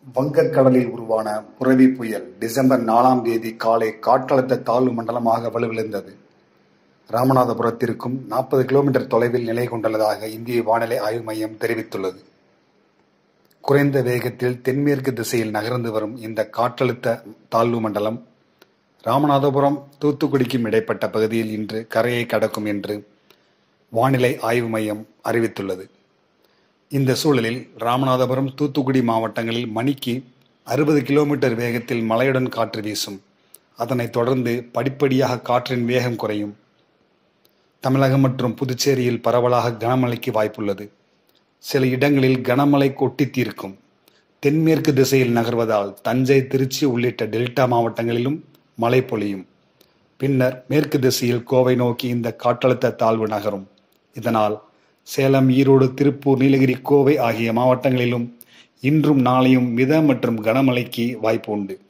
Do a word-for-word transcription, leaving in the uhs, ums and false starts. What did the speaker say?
வங்கக்கடலில் உருவான புரவி புயல் டிசம்பர் நாலாம் தேதி காலை காற்றழுத்த தாழ்வு மண்டலமாக வலுவிழந்தது. ராமநாதபுரத்திற்கும் நாற்பது கிலோமீட்டர் தொலைவில் நிலை கொண்டுள்ளதாக இந்திய வானிலை ஆய்வு மையம் தெரிவித்துள்ளது. குறைந்த வேகத்தில் தென்மேற்கு திசையில் நகர்ந்து வரும் இந்த காற்றழுத்த தாழ்வு மண்டலம் ராமநாதபுரம் தூத்துக்குடிக்கும் இடைப்பட்ட பகுதியில் இன்று கரையை கடக்கும் என்று வானிலை ஆய்வு மையம் அறிவித்துள்ளது. இந்த சூழலில் ராமநாதபுரம் தூத்துக்குடி மாவட்டங்களில் மணிக்கு அறுபது கிலோமீட்டர் வேகத்தில் மழையுடன் காற்று வீசும். அதனைத் தொடர்ந்து படிப்படியாக காற்றின் வேகம் குறையும். தமிழகம் மற்றும் புதுச்சேரியில் பரவலாக கனமழைக்கு வாய்ப்புள்ளது. சில இடங்களில் கனமழை கொட்டி தீர்க்கும். தென்மேற்கு திசையில் நகர்வதால் தஞ்சை, திருச்சி உள்ளிட்ட டெல்டா மாவட்டங்களிலும் மழை பொழியும். பின்னர் மேற்கு திசையில் கோவை நோக்கி இந்த காற்றழுத்த தாழ்வு நகரும். இதனால் சேலம், ஈரோடு, திருப்பூர், நீலகிரி, கோவை ஆகிய மாவட்டங்களிலும் இன்றும் நாளையும் மித மற்றும் கனமழைக்கு வாய்ப்பு உண்டு.